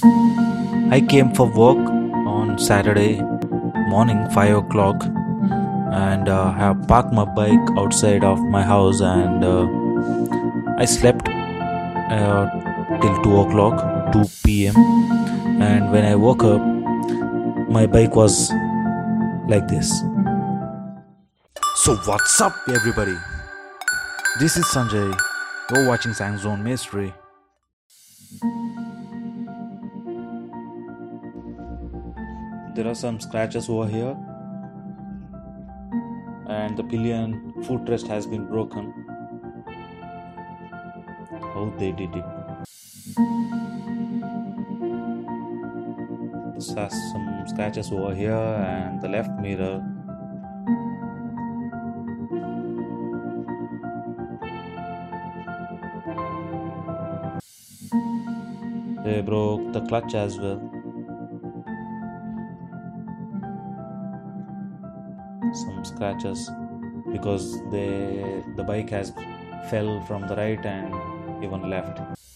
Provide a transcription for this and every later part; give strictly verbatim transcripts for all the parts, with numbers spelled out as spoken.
I came for work on Saturday morning five o'clock, and uh, I have parked my bike outside of my house, and uh, I slept uh, till two o'clock, two p m And when I woke up, my bike was like this. So what's up, everybody? This is Sanjay. You're watching Sanxone Mystery. There are some scratches over here, and the pillion footrest has been broken. How they did it. This has some scratches over here and the left mirror. They broke the clutch as well. Some scratches because they the bike has fell from the right and even left.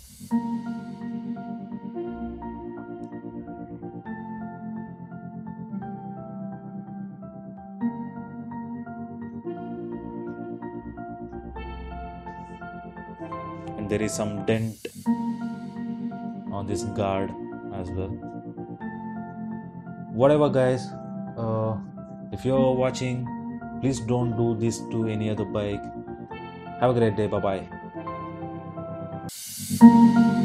And there is some dent on this guard as well. Whatever, guys, uh, if you're watching, please don't do this to any other bike. Have a great day. Bye bye.